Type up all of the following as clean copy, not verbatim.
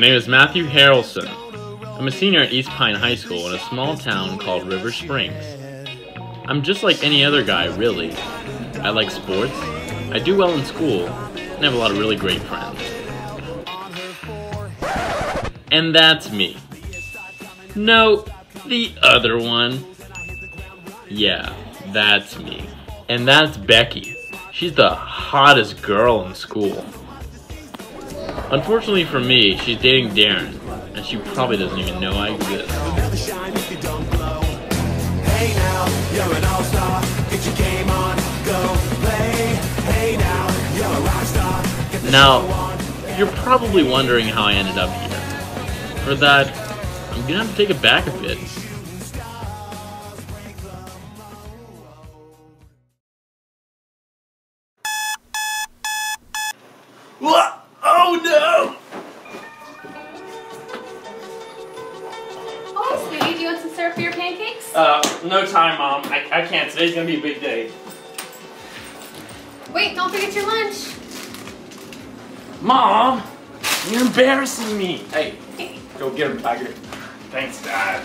name is Matthew Harrelson. I'm a senior at East Pine High School in a small town called River Springs. I'm just like any other guy, really. I like sports, I do well in school, and I have a lot of really great friends. And that's me. No, the other one. Yeah, that's me. And that's Becky. She's the hottest girl in school. Unfortunately for me, she's dating Darren, and she probably doesn't even know I exist. Now, you're probably wondering how I ended up here. For that, I'm gonna have to take it back a bit. What? Oh no! Oh, sweetie, do you want some syrup for your pancakes? No time, Mom. I can't. Today's gonna be a big day. Wait, don't forget your lunch. Mom! You're embarrassing me! Hey, go get him, Tiger. Thanks, Dad.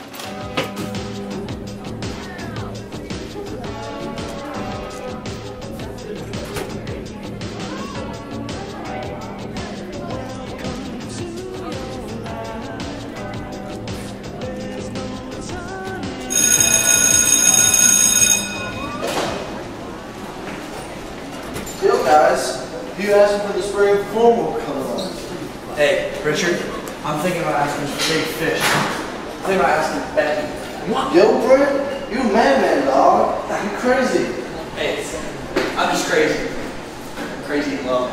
Yo guys, you asking for the spring formal coming on? Hey, Richard, I'm thinking about asking for big fish. I'm thinking about asking Becky. What? Yo, Brett, you a madman, dog. You crazy. Hey, I'm just crazy. I'm crazy in love.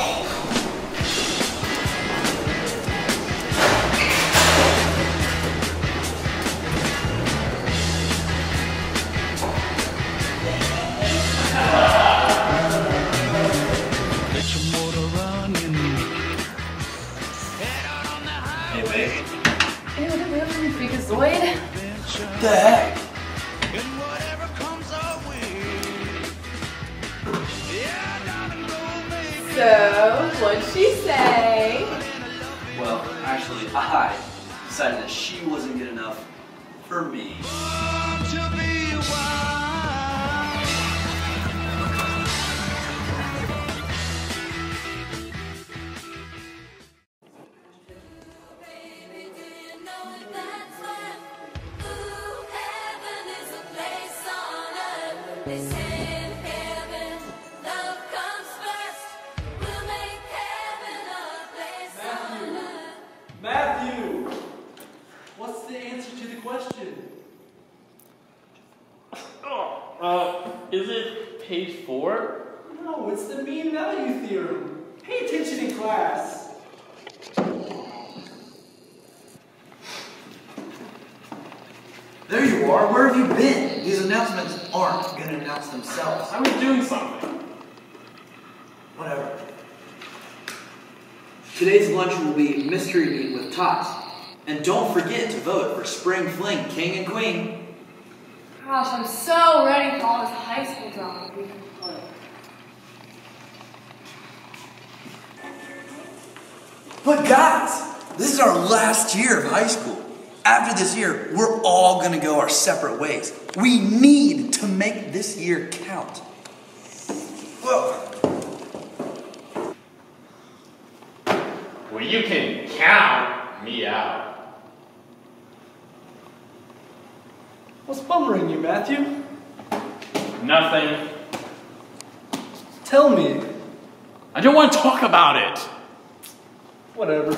Hey, babe. Ew, look at that little freakazoid. What the heck? So, what'd she say? Well, actually, I decided that she wasn't good enough for me. Matthew! What's the answer to the question? Is it page 4? No, it's the mean value theorem. Pay attention in class. There you are. Where have you been? These announcements aren't going to announce themselves. I was doing something. Whatever. Today's lunch will be mystery meat with tots. And don't forget to vote for Spring Fling King and Queen. Gosh, I'm so ready for all this high school drama we can play. But guys, this is our last year of high school. After this year, we're all going to go our separate ways. We need to make this year count. Whoa. Well, you can count me out. What's bummering you, Matthew? Nothing. Tell me. I don't want to talk about it. Whatever.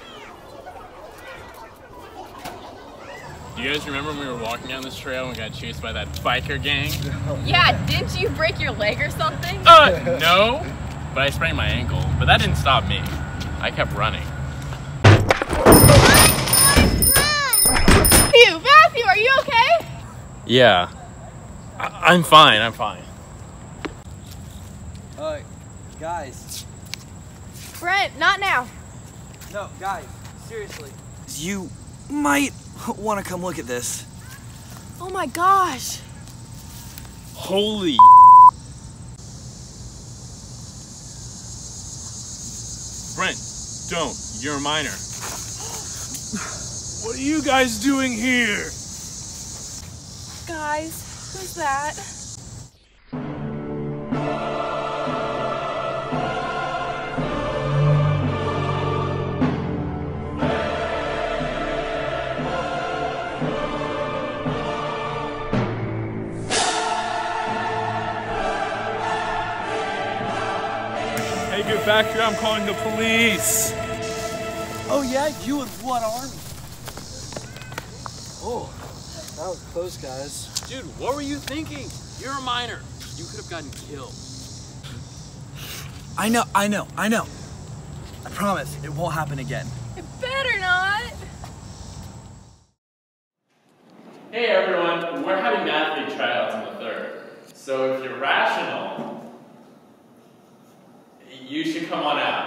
Do you guys remember when we were walking down this trail and we got chased by that biker gang? Yeah, didn't you break your leg or something? No. But I sprained my ankle. But that didn't stop me. I kept running. Matthew, Matthew, are you okay? Yeah. I'm fine, I'm fine. Guys. Brent, not now. No, guys, seriously. You might want to come look at this. Oh my gosh. Holy Brent, don't. You're a minor. What are you guys doing here? Guys, who's that? Hey, get back here, I'm calling the police. Oh yeah, you with what army? Oh, that was close, guys. Dude, what were you thinking? You're a minor. You could have gotten killed. I know. I promise, it won't happen again. It better not. Hey everyone, we're having athlete tryouts on the 3rd. So if you're rational, you should come on out.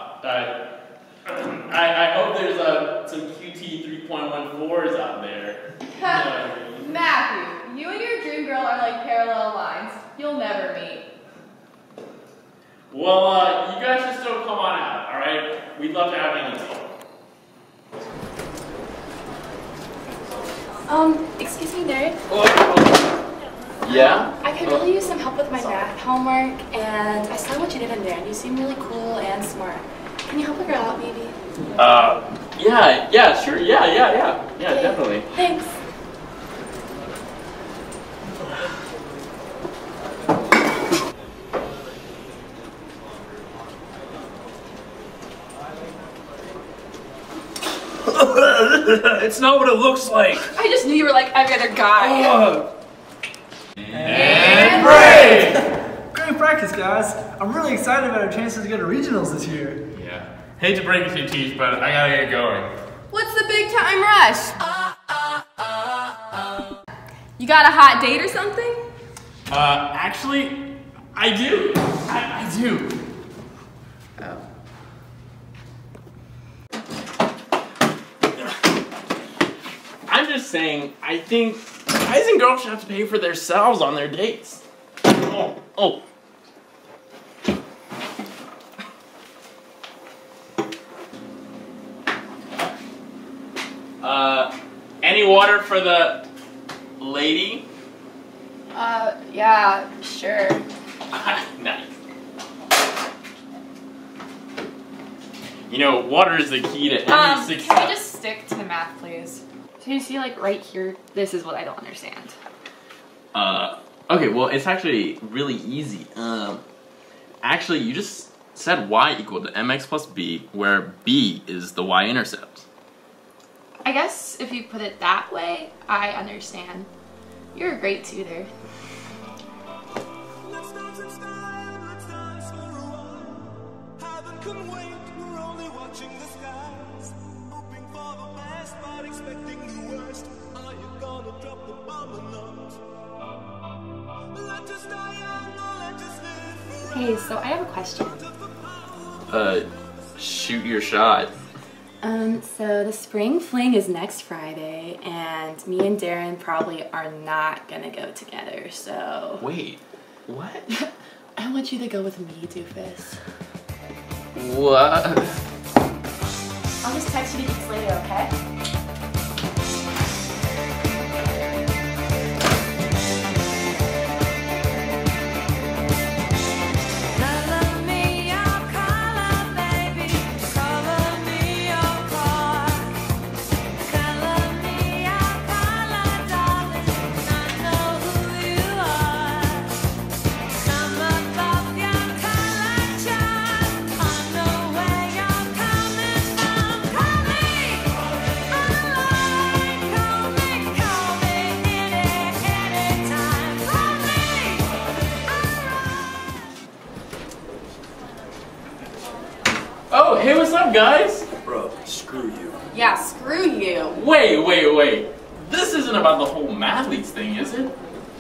I hope there's some QT 3.14s out there. Matthew, you and your dream girl are like parallel lines. You'll never meet. Well, you guys should still come on out, alright? We'd love to have you on the team. Excuse me, nerd. Yeah? I could really use some help with my math homework, and I saw what you did in there, and you seem really cool and smart. Can you help a girl out, maybe? Yeah, sure, yeah, Okay, definitely. Thanks. It's not what it looks like. I just knew you were like every other guy. And break! Great practice, guys. I'm really excited about our chances to go to regionals this year. Yeah. Hate to break it to you, Teach, but I gotta get going. What's the big time rush? You got a hot date or something? Actually, I do. I do. Oh. I'm just saying, I think guys and girls should have to pay for themselves on their dates. Oh. Any water for the lady? Yeah, sure. Nice. You know, water is the key to any success. Can we just stick to the math, please? So you see, like, right here, this is what I don't understand. Okay, well, it's actually really easy. Actually, you just said y equal to mx plus b, where b is the y-intercept. I guess if you put it that way, I understand. You're a great tutor. Let's dance in style, let's dance for a while. Heaven can wait, we're only watching the skies. Hoping for the best, but expecting the worst. Are you gonna drop the bomb or not? Let us die young or let us live forever. Hey, so I have a question. Shoot your shot. So the spring fling is next Friday, and me and Darren probably are not gonna go together, so... Wait, what? I want you to go with me, doofus. What? I'll just text you details later, okay? Oh, hey, what's up, guys? Bro, screw you. Yeah, screw you. Wait. This isn't about the whole mathletes thing, is it?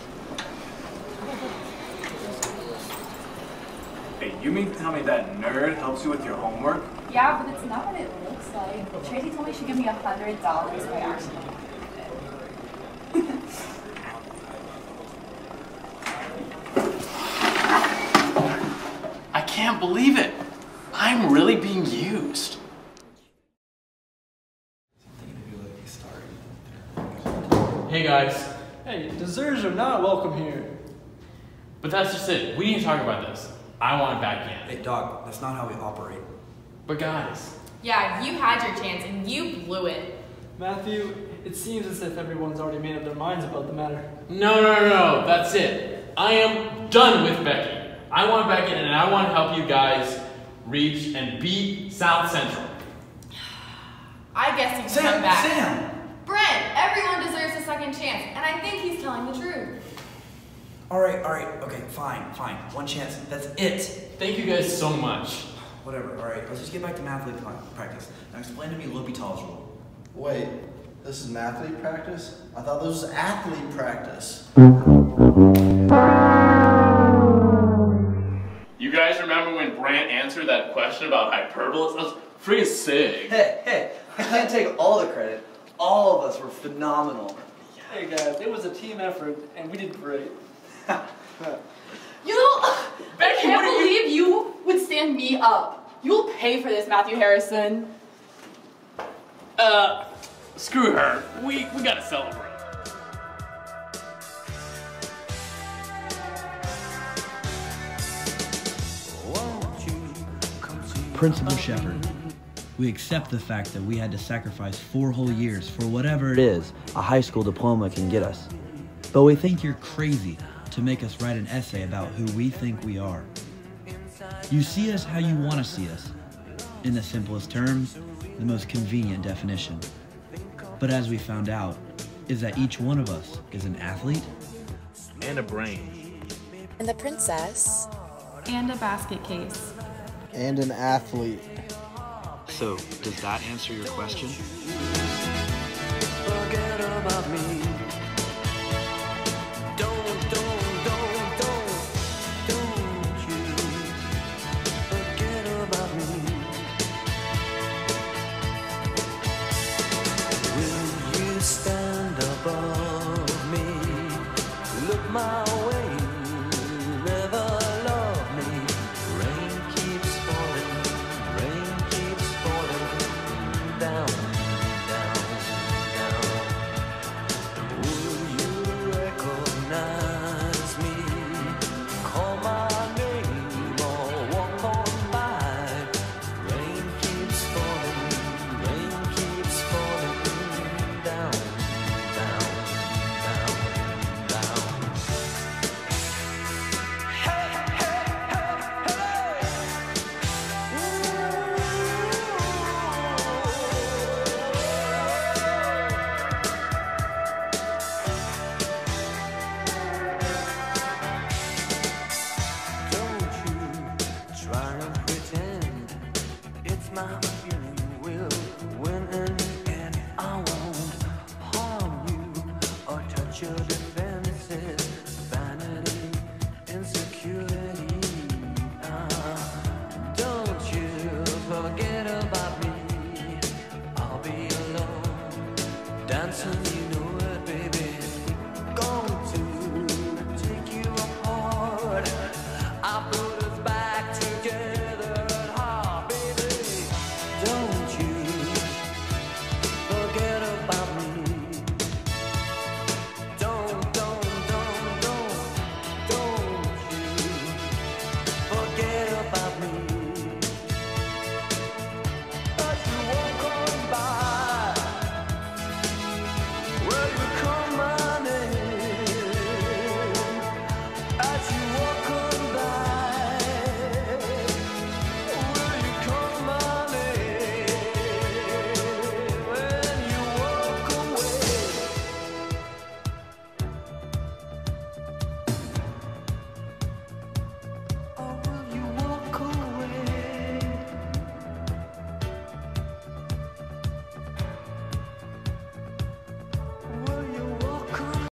Hey, you mean to tell me that nerd helps you with your homework? Yeah, but it's not what it looks like. Tracy told me she'd give me $100 if I actually I can't believe it. I'm really being used. guys. Hey, deserters are not welcome here. But that's just it. We need to talk about this. I want it back in. Hey, dog, that's not how we operate. But guys, Yeah, you had your chance and you blew it. Matthew, it seems as if everyone's already made up their minds about the matter. no, that's it. I am done with Becky. I want back in and I want to help you guys reach and beat South Central. I guess you can come back. Sam! Brent, everyone deserves a second chance, and I think he's telling the truth. All right, okay, fine. One chance, that's it. Thank you guys so much. Whatever, all right, let's just get back to mathlete practice. Now explain to me L'Hopital's rule. Wait, this is mathlete practice? I thought this was athlete practice. You guys remember when Brant answered that question about hyperbolas? That was freaking sick. Hey, I can't take all the credit. All of us were phenomenal. Hey guys, it was a team effort, and we did great. You little... I can't believe you would stand me up. You'll pay for this, Matthew Harrison. Screw her. We gotta celebrate. Principal Shepard, we accept the fact that we had to sacrifice 4 whole years for whatever it is a high school diploma can get us. But we think you're crazy to make us write an essay about who we think we are. You see us how you want to see us. In the simplest terms, the most convenient definition. But as we found out, is that each one of us is an athlete And a brain. And the princess. And a basket case. And an athlete. So, does that answer your question? Forget about me. Don't you forget about me. Will you stand above me? Look my